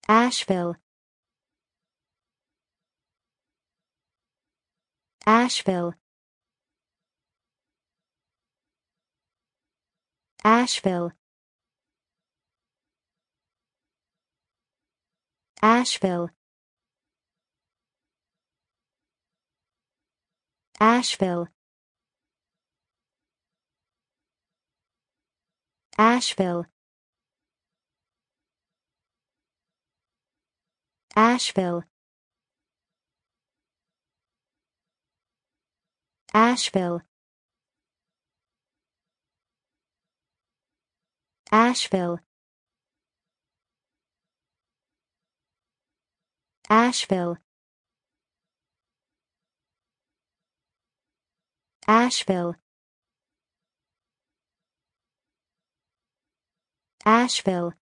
Asheville, Asheville, Asheville, Asheville, Asheville, Asheville, Asheville, Asheville, Asheville, Asheville, Asheville, Asheville,